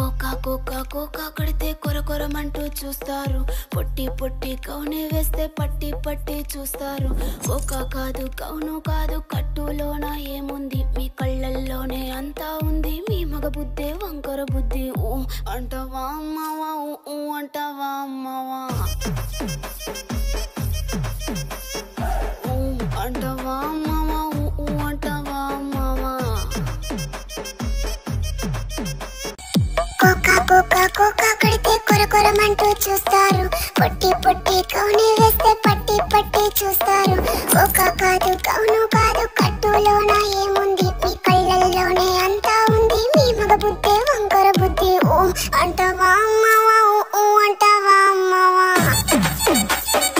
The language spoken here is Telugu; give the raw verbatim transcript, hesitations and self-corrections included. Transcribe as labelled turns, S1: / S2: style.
S1: కోకా కోకా కోకా కడితే కొర కొరమంటూ చూస్తారు. పొట్టి పొట్టి కౌని వేస్తే పట్టి పట్టి చూస్తారు. కోకా కాదు కౌను కాదు కట్టులోన ఏముంది, మీ కళ్ళల్లోనే అంతా ఉంది. మీ మగ బుద్ధే వంకర బుద్ధి. ఊ అంటవా అమ్మవా, ఊ అంటవా అమ్మవా, ఊ అంటవా అమ్మవా, ఊ అంటవా అమ్మవా.
S2: కోకా కోకా కోకా కడితే కొర కొరమంటూ చూస్తారు. పొట్టి పొట్టి కౌని వేస్తే పట్టి పట్టి చూస్తారు. కోకా కాదు కౌను కాదు కట్టులోన ఏముంది, మీ కళ్ళల్లోనే అంతా ఉంది. మీ మగ బుద్ధే వంకర బుద్ధి. ఊ అంటవా అమ్మవా, ఊ అంటవా అమ్మవా.